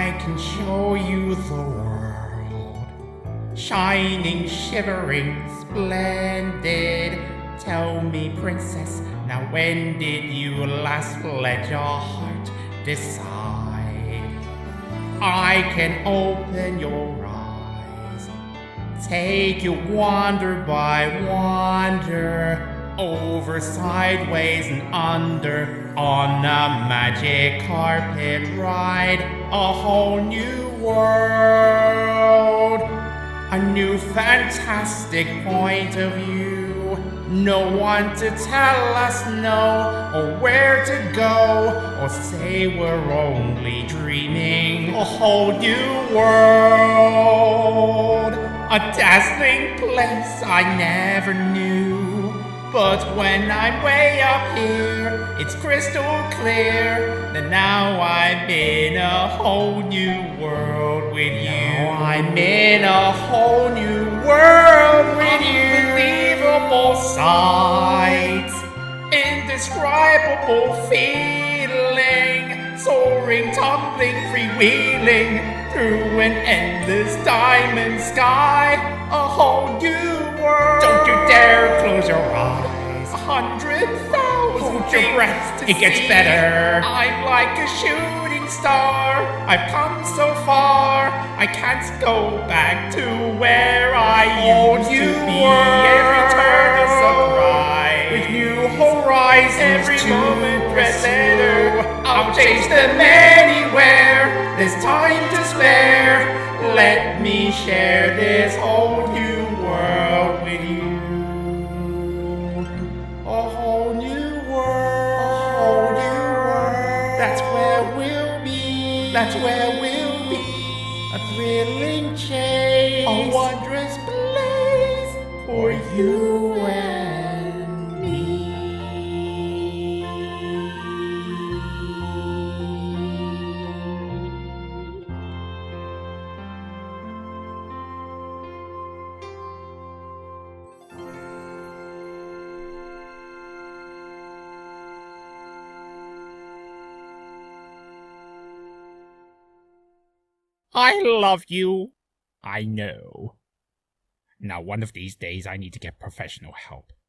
I can show you the world, shining, shivering, splendid. Tell me, princess, now when did you last let your heart decide? I can open your eyes, take you wonder by wonder, over, sideways, and under, on a magic carpet ride, a whole new world, a new fantastic point of view. No one to tell us no, or where to go, or say we're only dreaming. A whole new world, a dazzling place I never knew. But when I'm way up here, it's crystal clear that now I'm in a whole new world with you. Now I'm in a whole new world with you. Unbelievable sights, indescribable feeling, soaring, tumbling, freewheeling through an endless diamond sky. A whole new world. Don't you dare close your eyes. 100,000. Hold your breath. It gets better. I'm like a shooting star. I've come so far. I can't go back to where I used to be. Every turn a surprise, with new horizons. Every moment red letter. I'll chase them anywhere. There's time to spare. Let me share this whole new world with you. A whole new world. A whole new world. That's where we'll be. That's where we'll be. A thrilling chase. A wondrous place for you and me. I love you. I know. Now, one of these days, I need to get professional help.